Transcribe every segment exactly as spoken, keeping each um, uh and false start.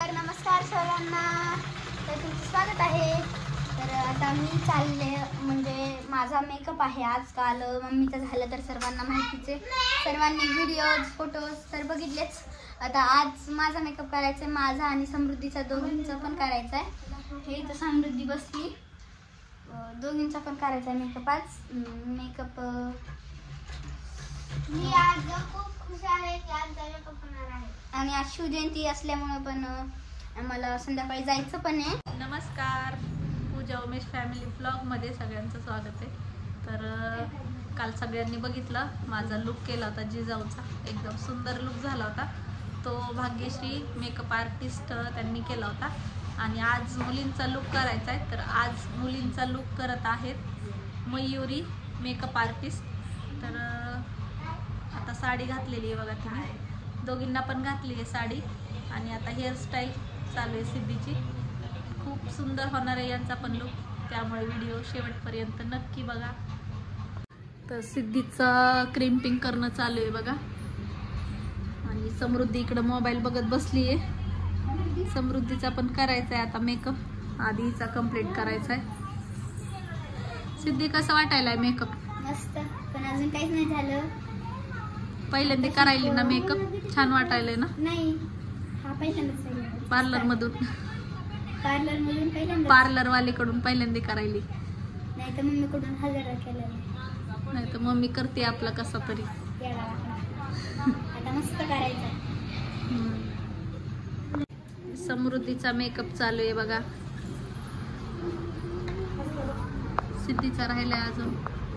तर नमस्कार सर्वांना, तर तुमचं स्वागत आहे. तर आता मी चालले, म्हणजे माझा मेकअप आहे आजकाल. मम्मीचं झालं तर सर्वांना माहितीच आहे, सर्वांनी व्हिडिओज फोटोज तर बघितलेच. आता आज माझा मेकअप करायचा आहे, माझा आणि समृद्धीचा दोघींचा पण करायचा आहे. हे इथं समृद्धी बसली, दोघींचा पण करायचा आहे मेकअप. आज मेकअप मी आज खूप खुश आहे की आज मेकअप होणार आहे आणि आज शिवजयंती असल्यामुळे पण आम्हाला संध्याकाळी जायचं पण आहे. नमस्कार, पूजा उमेश फॅमिली ब्लॉगमध्ये सगळ्यांचं स्वागत आहे. तर काल सगळ्यांनी बघितलं माझा लुक केला होता जिजाऊचा, एकदम सुंदर लुक झाला होता. तो भाग्यश्री मेकअप आर्टिस्ट त्यांनी केला होता आणि आज मुलींचा लुक करायचा आहे. तर आज मुलींचा लुक करत आहेत मयुरी मेकअप आर्टिस्ट. तर आता साडी घातलेली आहे बघा तिने, दोघींना पण घातली आहे साडी. आणि आता हेअरस्टाईल चालू आहे सिद्धीची, खूप सुंदर होणार आहे यांचा पण लुक, त्यामुळे व्हिडिओ शेवटपर्यंत नक्की बघा. तर सिद्धीचा क्रिम्पिंग करणं चालू आहे बघा, आणि समृद्धी इकडं मोबाईल बघत बसली आहे. समृद्धीचा पण करायचा आहे आता मेकअप, आधीचा कंप्लीट करायचा आहे. सिद्धी कसं वाटायला आहे मेकअप? मस्त, पण अजून काहीच नाही झालं. पहिल्यांदा करायली ना मेकअप, छान वाटायलंय ना? नाही, हा पहिल्यांदाच आहे. पार्लर मधून पार्लर मधून पहिल्यांदा, पार्लर वालीकडून पहिल्यांदा करायली, नाही तर मम्मीकडून हजार केलेलं, नाही तर मम्मी करते आपला कसा तरी. आता मस्त करायचं. समृद्धीचा मेकअप चालू आहे बघा, सिद्धीचा राहिलाय अजून.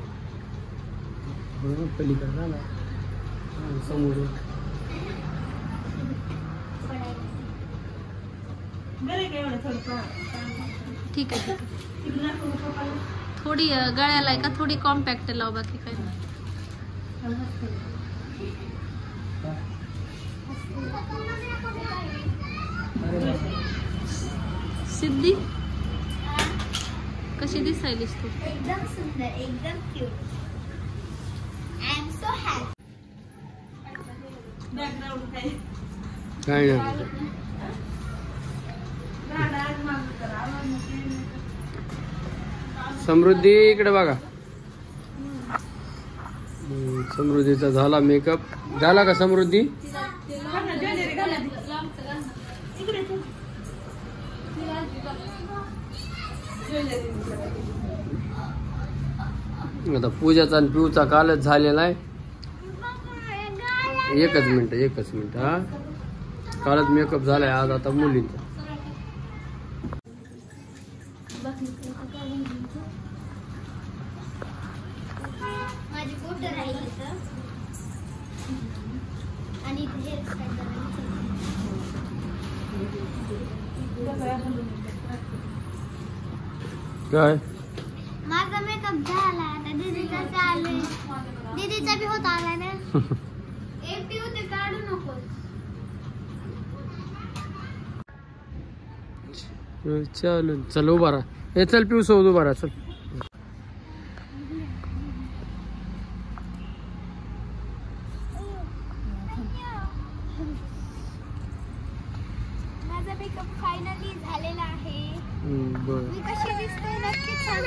ठीक आहे, थोडी गळ्याला आहे का थोडी कॉम्पॅक्ट लाव, बाकी काय नाही. सिद्धी कशी दिसायलीस तू? एकदम सुंदर, एकदम cute. I am so happy. काय नाही, समृद्धी इकडे बघा. समृद्धीचा झाला मेकअप, झाला का समृद्धी? आता पूजाचा आणि पिऊचा कालच झालेला आहे. एकच मिनिट एकच मिनिट हा, कालच मेकअप झालाय, आज आता मुलींचा. माझी फोटो राहिली तर, आणि काय माझा मेकअप झाला, आता दीदीचा चालू, दीदीचा बी होत आला ना. एक टी होते, काढू नको. चल चल उभा राहा, हे चल पिऊ सोबत उभा राहा, चल. माझा मेकअप फायनली झालेला आहे. बरं, मी कशी दिसते नक्कीच सांगा.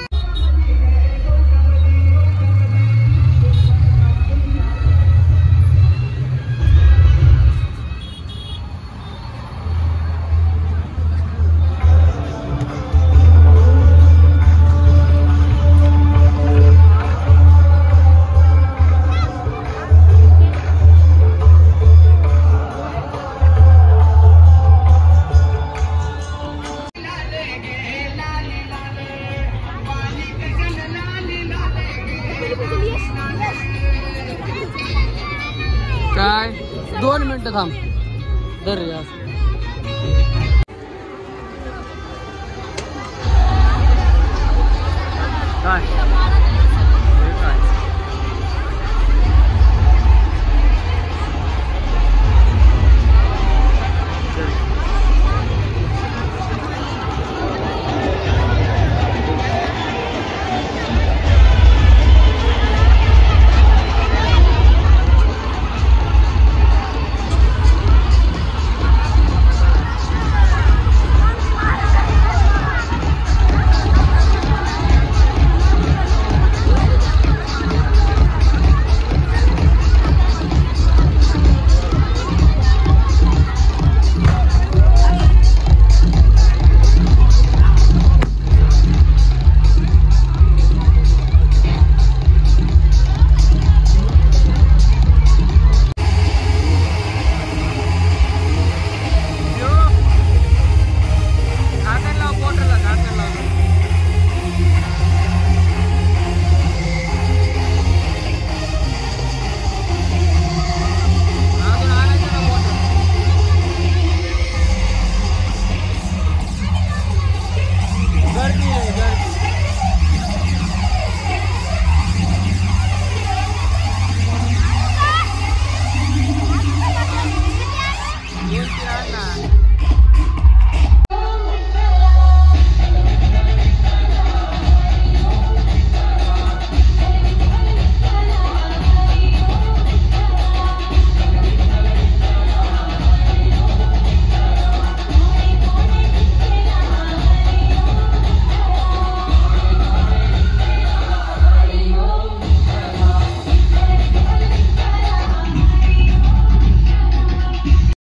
काय दोन मिनिटं थांब, दर